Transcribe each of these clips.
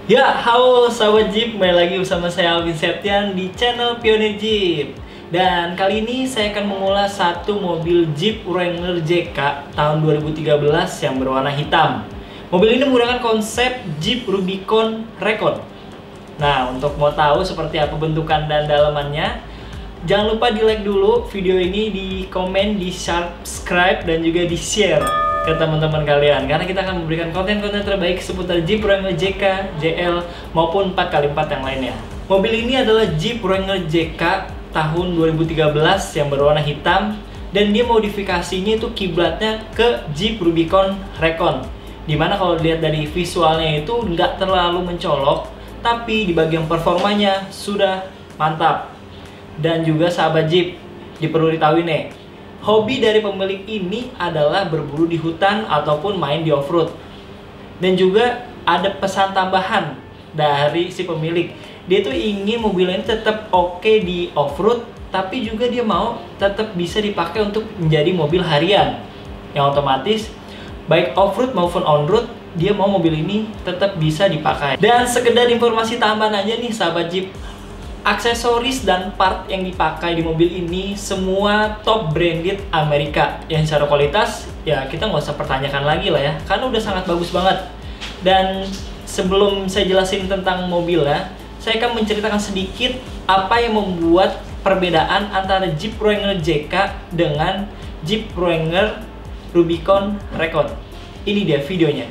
Ya, halo sahabat Jeep, kembali lagi bersama saya Alvin Septian di channel Pionir Jeep. Dan kali ini saya akan mengulas satu mobil Jeep Wrangler JK tahun 2013 yang berwarna hitam. Mobil ini menggunakan konsep Jeep Rubicon Recon. Nah, untuk mau tahu seperti apa bentukan dan dalamannya, jangan lupa di like dulu video ini, di komen, di subscribe, dan juga di share ke teman-teman kalian, karena kita akan memberikan konten-konten terbaik seputar Jeep Wrangler JK, JL, maupun 4x4 yang lainnya. Mobil ini adalah Jeep Wrangler JK tahun 2013 yang berwarna hitam, dan dia modifikasinya itu kiblatnya ke Jeep Rubicon Recon, dimana kalau dilihat dari visualnya itu nggak terlalu mencolok, tapi di bagian performanya sudah mantap. Dan juga sahabat Jeep, perlu diketahui nih, hobi dari pemilik ini adalah berburu di hutan ataupun main di off-road. Dan juga ada pesan tambahan dari si pemilik. Dia tuh ingin mobil ini tetap oke di off-road, tapi juga dia mau tetap bisa dipakai untuk menjadi mobil harian. Yang otomatis, baik off-road maupun on-road, dia mau mobil ini tetap bisa dipakai. Dan sekedar informasi tambahan aja nih sahabat Jeep, aksesoris dan part yang dipakai di mobil ini semua top branded Amerika, yang secara kualitas ya kita nggak usah pertanyakan lagi lah ya, karena udah sangat bagus banget. Dan sebelum saya jelasin tentang mobil ya, saya akan menceritakan sedikit apa yang membuat perbedaan antara Jeep Wrangler JK dengan Jeep Wrangler Rubicon Recon. Ini dia videonya.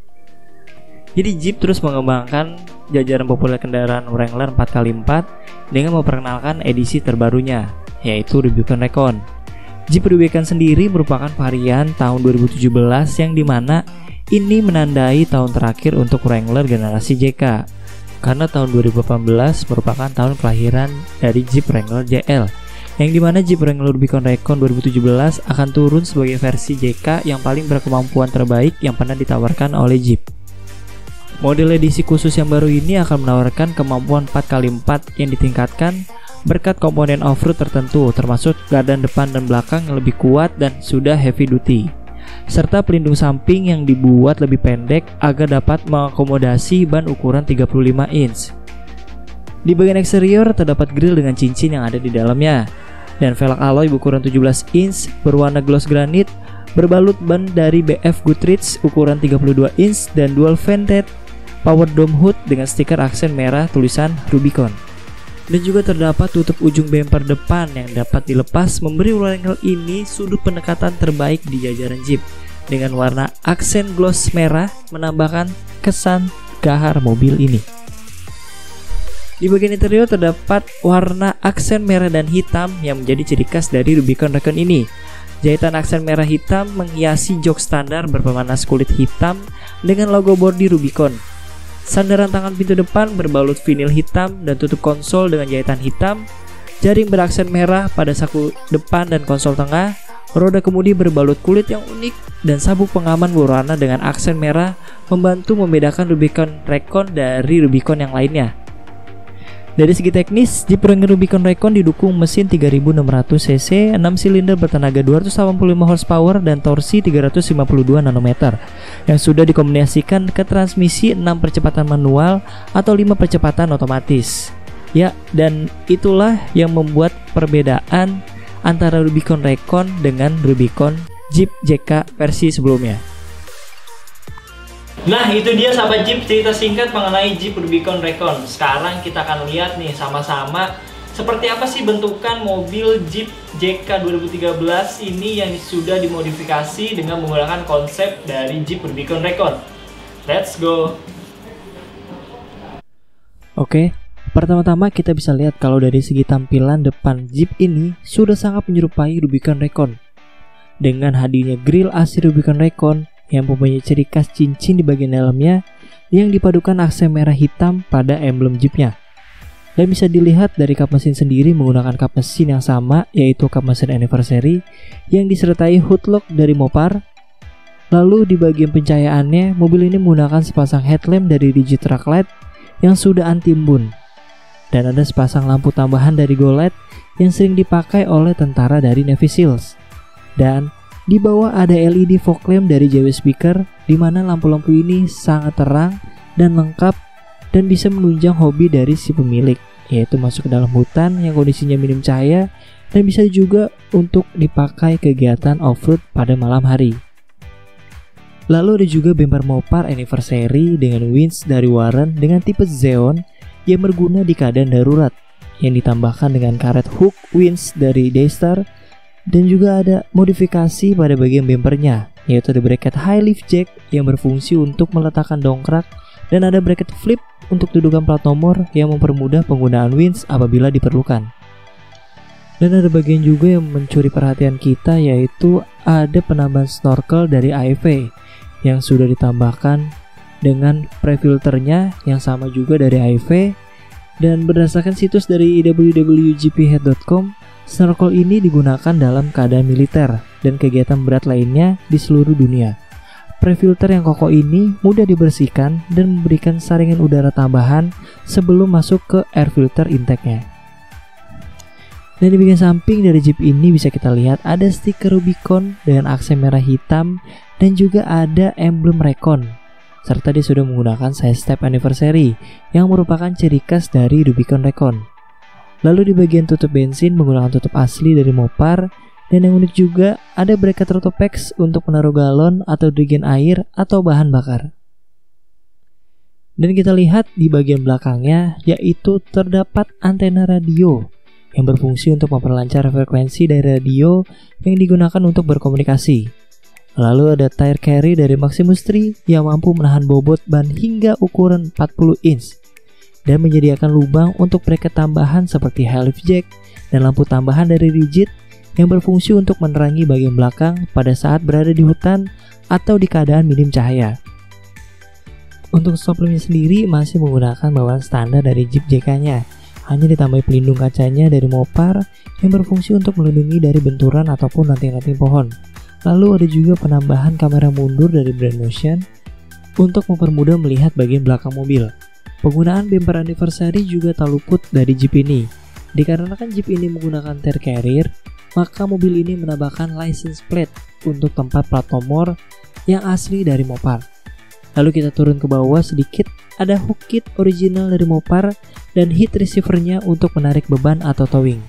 Jadi Jeep terus mengembangkan jajaran populer kendaraan Wrangler 4x4 dengan memperkenalkan edisi terbarunya, yaitu Rubicon Recon. Jeep Rubicon sendiri merupakan varian tahun 2017 yang dimana ini menandai tahun terakhir untuk Wrangler generasi JK, karena tahun 2018 merupakan tahun kelahiran dari Jeep Wrangler JL, yang dimana Jeep Wrangler Rubicon Recon 2017 akan turun sebagai versi JK yang paling berkemampuan terbaik yang pernah ditawarkan oleh Jeep. Model edisi khusus yang baru ini akan menawarkan kemampuan 4x4 yang ditingkatkan berkat komponen off-road tertentu, termasuk gardan depan dan belakang yang lebih kuat dan sudah heavy duty, serta pelindung samping yang dibuat lebih pendek agar dapat mengakomodasi ban ukuran 35 inch. Di bagian eksterior terdapat grill dengan cincin yang ada di dalamnya, dan velg alloy berukuran 17 inch berwarna gloss granit berbalut ban dari BF Goodrich ukuran 32 inch dan dual vented power dome hood dengan stiker aksen merah tulisan Rubicon. Dan juga terdapat tutup ujung bumper depan yang dapat dilepas, memberi Wrangler ini sudut pendekatan terbaik di jajaran Jeep. Dengan warna aksen gloss merah menambahkan kesan gahar mobil ini. Di bagian interior terdapat warna aksen merah dan hitam yang menjadi ciri khas dari Rubicon Recon ini. Jahitan aksen merah hitam menghiasi jok standar berpemanas kulit hitam dengan logo bodi Rubicon. Sandaran tangan pintu depan berbalut vinil hitam dan tutup konsol dengan jahitan hitam. Jaring beraksen merah pada saku depan dan konsol tengah. Roda kemudi berbalut kulit yang unik dan sabuk pengaman berwarna dengan aksen merah membantu membedakan Rubicon Recon dari Rubicon yang lainnya. Dari segi teknis, Jeep Wrangler Rubicon Recon didukung mesin 3600 cc, 6 silinder bertenaga 285 horsepower dan torsi 352 Nm yang sudah dikombinasikan ke transmisi 6 percepatan manual atau 5 percepatan otomatis. Ya, dan itulah yang membuat perbedaan antara Rubicon Recon dengan Rubicon Jeep JK versi sebelumnya. Nah, itu dia sahabat Jeep cerita singkat mengenai Jeep Rubicon Recon. Sekarang kita akan lihat nih sama-sama seperti apa sih bentukan mobil Jeep JK 2013 ini yang sudah dimodifikasi dengan menggunakan konsep dari Jeep Rubicon Recon. Let's go. Oke, pertama-tama kita bisa lihat kalau dari segi tampilan depan Jeep ini sudah sangat menyerupai Rubicon Recon. Dengan hadirnya grill asli Rubicon Recon yang mempunyai ciri khas cincin di bagian dalamnya yang dipadukan aksen merah hitam pada emblem Jeepnya. Dan bisa dilihat dari kap mesin sendiri menggunakan kap mesin yang sama, yaitu kap mesin anniversary yang disertai hoodlock dari Mopar. Lalu di bagian pencahayaannya, mobil ini menggunakan sepasang headlamp dari Digitrack LED yang sudah anti-embun. Dan ada sepasang lampu tambahan dari Go LED yang sering dipakai oleh tentara dari Navy Seals. Dan di bawah ada LED fog lamp dari JW Speaker, di mana lampu-lampu ini sangat terang dan lengkap dan bisa menunjang hobi dari si pemilik, yaitu masuk ke dalam hutan yang kondisinya minim cahaya, dan bisa juga untuk dipakai kegiatan off-road pada malam hari. Lalu ada juga bumper Mopar Anniversary dengan winch dari Warren dengan tipe Xeon yang berguna di keadaan darurat, yang ditambahkan dengan karet hook winch dari Daystar, dan juga ada modifikasi pada bagian bumpernya, yaitu ada bracket high lift jack yang berfungsi untuk meletakkan dongkrak, dan ada bracket flip untuk dudukan plat nomor yang mempermudah penggunaan winch apabila diperlukan. Dan ada bagian juga yang mencuri perhatian kita, yaitu ada penambahan snorkel dari AEV yang sudah ditambahkan dengan pre-filternya yang sama juga dari AEV. Dan berdasarkan situs dari www.gphead.com, snorkel ini digunakan dalam keadaan militer dan kegiatan berat lainnya di seluruh dunia. Pre-filter yang kokoh ini mudah dibersihkan dan memberikan saringan udara tambahan sebelum masuk ke air filter intake-nya. Dan di bagian samping dari Jeep ini bisa kita lihat ada stiker Rubicon dengan aksen merah hitam dan juga ada emblem Recon, serta dia sudah menggunakan side step anniversary yang merupakan ciri khas dari Rubicon Recon. Lalu di bagian tutup bensin menggunakan tutup asli dari Mopar, dan yang unik juga ada bracket Rotopex untuk menaruh galon atau degen air atau bahan bakar. Dan kita lihat di bagian belakangnya, yaitu terdapat antena radio yang berfungsi untuk memperlancar frekuensi dari radio yang digunakan untuk berkomunikasi. Lalu ada tire carry dari Maximus 3 yang mampu menahan bobot ban hingga ukuran 40 inch dan menyediakan lubang untuk bracket tambahan seperti high lift jack dan lampu tambahan dari Rigid yang berfungsi untuk menerangi bagian belakang pada saat berada di hutan atau di keadaan minim cahaya. Untuk stop lampnya sendiri masih menggunakan bawaan standar dari Jeep JK-nya, hanya ditambah pelindung kacanya dari Mopar yang berfungsi untuk melindungi dari benturan ataupun ranting-ranting pohon. Lalu ada juga penambahan kamera mundur dari Brand Motion untuk mempermudah melihat bagian belakang mobil. Penggunaan bumper anniversary juga tak luput dari Jeep ini. Dikarenakan Jeep ini menggunakan tire carrier, maka mobil ini menambahkan license plate untuk tempat plat nomor yang asli dari Mopar. Lalu kita turun ke bawah sedikit, ada hook kit original dari Mopar dan heat receiver-nya untuk menarik beban atau towing.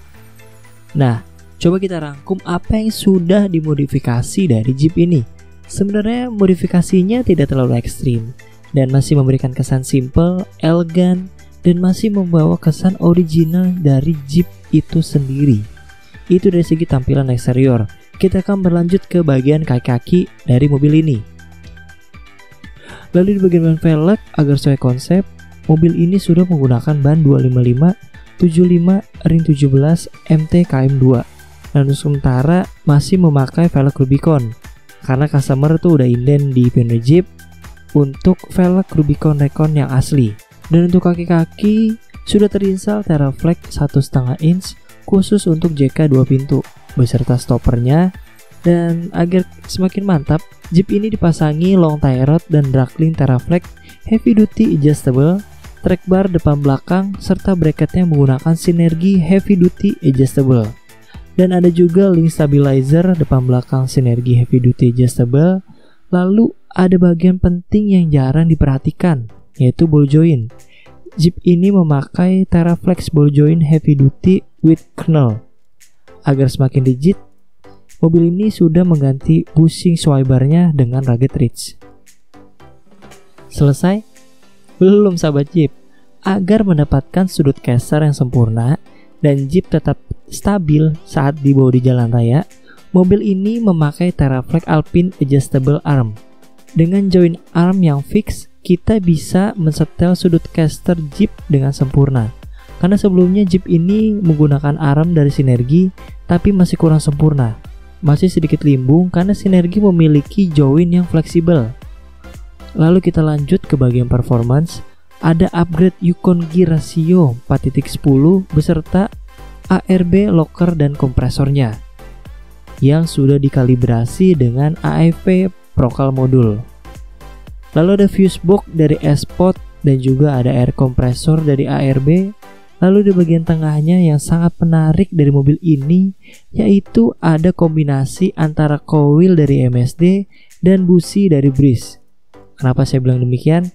Nah, coba kita rangkum apa yang sudah dimodifikasi dari Jeep ini. Sebenarnya modifikasinya tidak terlalu ekstrim dan masih memberikan kesan simple, elegan, dan masih membawa kesan original dari Jeep itu sendiri. Itu dari segi tampilan eksterior. Kita akan berlanjut ke bagian kaki-kaki dari mobil ini. Lalu di bagian ban velg agar sesuai konsep, mobil ini sudah menggunakan ban 255/75 ring 17 MT KM2. Dan untuk sementara masih memakai velg Rubicon karena customer tuh udah inden di Pioneer Jeep untuk velg Rubicon Recon yang asli. Dan untuk kaki-kaki sudah terinstall Teraflex 1,5 inch khusus untuk JK 2 pintu beserta stoppernya. Dan agar semakin mantap, Jeep ini dipasangi long tie rod dan Brooklyn Teraflex heavy duty adjustable, track bar depan belakang, serta bracketnya menggunakan Sinergi heavy duty adjustable. Dan ada juga link stabilizer depan belakang Sinergi heavy duty adjustable. Lalu ada bagian penting yang jarang diperhatikan, yaitu ball joint. Jeep ini memakai Teraflex ball joint heavy duty with kernel. Agar semakin rigid, mobil ini sudah mengganti bushing swibarnya dengan rugged ridge. Selesai? Belum sahabat Jeep. Agar mendapatkan sudut caster yang sempurna dan Jeep tetap stabil saat dibawa di jalan raya, mobil ini memakai Teraflex Alpine Adjustable Arm. Dengan joint arm yang fix, kita bisa mensetel sudut caster Jeep dengan sempurna. Karena sebelumnya Jeep ini menggunakan arm dari Sinergi, tapi masih kurang sempurna. Masih sedikit limbung karena Sinergi memiliki joint yang fleksibel. Lalu kita lanjut ke bagian performance. Ada upgrade Yukon Gear Ratio 4.10 beserta ARB locker dan kompresornya yang sudah dikalibrasi dengan AEV Procal modul. Lalu ada fuse box dari S-Pod dan juga ada air kompresor dari ARB. Lalu di bagian tengahnya yang sangat menarik dari mobil ini yaitu ada kombinasi antara coil dari MSD dan busi dari Breeze. Kenapa saya bilang demikian?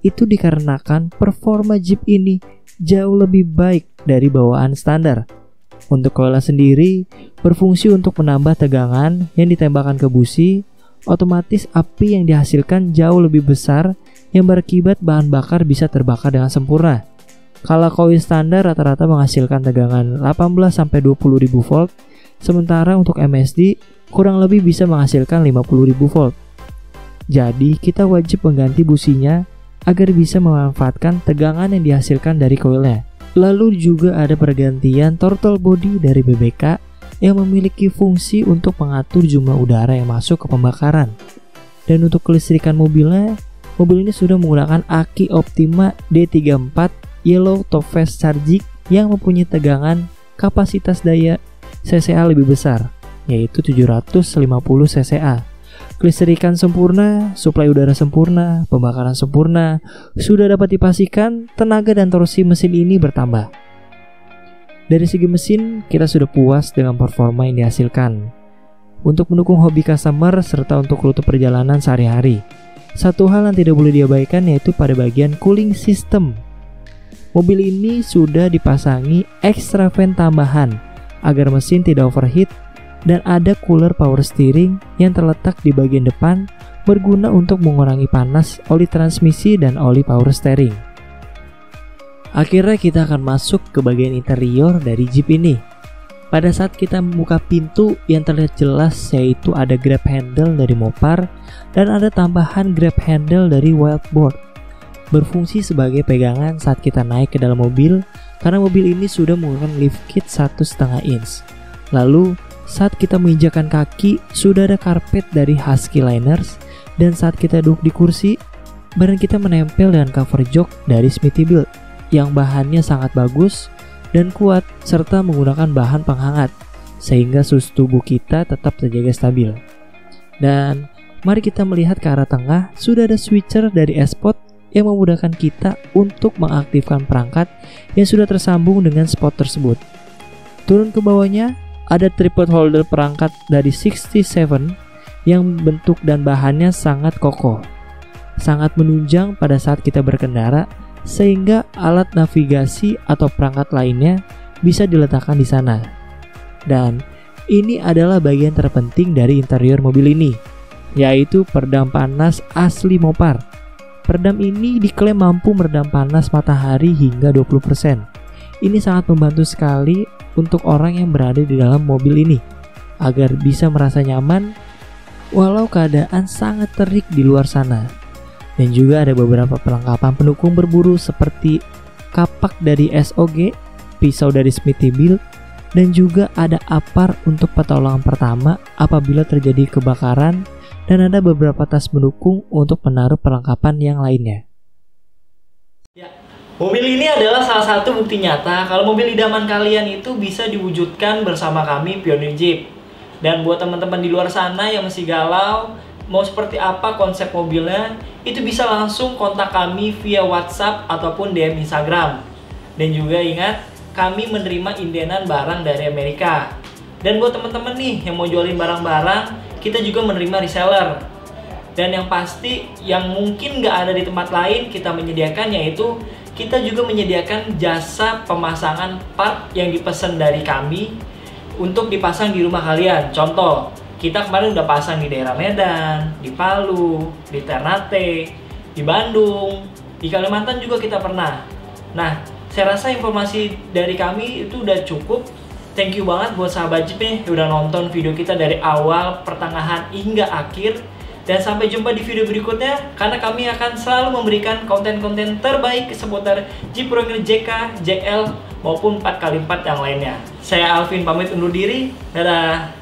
itu dikarenakan performa Jeep ini jauh lebih baik dari bawaan standar. Untuk coilnya sendiri berfungsi untuk menambah tegangan yang ditembakkan ke busi, otomatis api yang dihasilkan jauh lebih besar yang berakibat bahan bakar bisa terbakar dengan sempurna. Kalau coil standar rata-rata menghasilkan tegangan 18-20.000 volt, sementara untuk MSD kurang lebih bisa menghasilkan 50.000 volt. Jadi kita wajib mengganti businya agar bisa memanfaatkan tegangan yang dihasilkan dari coilnya. Lalu juga ada pergantian throttle body dari BBK yang memiliki fungsi untuk mengatur jumlah udara yang masuk ke pembakaran. Dan untuk kelistrikan mobilnya, mobil ini sudah menggunakan aki Optima D34 Yellow Top Fast Charging yang mempunyai tegangan kapasitas daya CCA lebih besar, yaitu 750 CCA. Kelistrikan sempurna, suplai udara sempurna, pembakaran sempurna, sudah dapat dipastikan tenaga dan torsi mesin ini bertambah. Dari segi mesin, kita sudah puas dengan performa yang dihasilkan. Untuk mendukung hobi customer serta untuk rute perjalanan sehari-hari, satu hal yang tidak boleh diabaikan yaitu pada bagian cooling system. Mobil ini sudah dipasangi extra fan tambahan agar mesin tidak overheat, dan ada cooler power steering yang terletak di bagian depan berguna untuk mengurangi panas oli transmisi dan oli power steering. Akhirnya kita akan masuk ke bagian interior dari Jeep ini. Pada saat kita membuka pintu, yang terlihat jelas yaitu ada grab handle dari Mopar dan ada tambahan grab handle dari Wildboard. Berfungsi sebagai pegangan saat kita naik ke dalam mobil karena mobil ini sudah menggunakan lift kit 1,5 inch. Lalu saat kita menginjakan kaki, sudah ada karpet dari Husky Liners, dan saat kita duduk di kursi, badan kita menempel dengan cover jok dari Smithybilt yang bahannya sangat bagus dan kuat serta menggunakan bahan penghangat sehingga suhu tubuh kita tetap terjaga stabil. Dan mari kita melihat ke arah tengah, sudah ada switcher dari S-Pod yang memudahkan kita untuk mengaktifkan perangkat yang sudah tersambung dengan spot tersebut. Turun ke bawahnya, ada tripod holder perangkat dari 67 yang bentuk dan bahannya sangat kokoh, sangat menunjang pada saat kita berkendara sehingga alat navigasi atau perangkat lainnya bisa diletakkan di sana. Dan ini adalah bagian terpenting dari interior mobil ini, yaitu peredam panas asli Mopar. Peredam ini diklaim mampu meredam panas matahari hingga 20%. Ini sangat membantu sekali untuk orang yang berada di dalam mobil ini agar bisa merasa nyaman walau keadaan sangat terik di luar sana. Dan juga ada beberapa perlengkapan pendukung berburu seperti kapak dari SOG, pisau dari Smithybilt, dan juga ada apar untuk pertolongan pertama apabila terjadi kebakaran, dan ada beberapa tas pendukung untuk menaruh perlengkapan yang lainnya. Mobil ini adalah salah satu bukti nyata kalau mobil idaman kalian itu bisa diwujudkan bersama kami Pioneer Jeep. Dan buat teman-teman di luar sana yang masih galau mau seperti apa konsep mobilnya, itu bisa langsung kontak kami via WhatsApp ataupun DM Instagram. Dan juga ingat, kami menerima indenan barang dari Amerika. Dan buat teman-teman nih yang mau jualin barang-barang, kita juga menerima reseller. Dan yang pasti, yang mungkin nggak ada di tempat lain kita menyediakan yaitu kita juga menyediakan jasa pemasangan part yang dipesan dari kami untuk dipasang di rumah kalian. Contoh, kita kemarin udah pasang di daerah Medan, di Palu, di Ternate, di Bandung, di Kalimantan juga kita pernah. Nah, saya rasa informasi dari kami itu udah cukup. Thank you banget buat sahabat Jeep nih yang udah nonton video kita dari awal, pertengahan hingga akhir. Dan sampai jumpa di video berikutnya, karena kami akan selalu memberikan konten-konten terbaik seputar Jeep Wrangler JK, JL, maupun 4x4 yang lainnya. Saya Alvin pamit undur diri, dadah!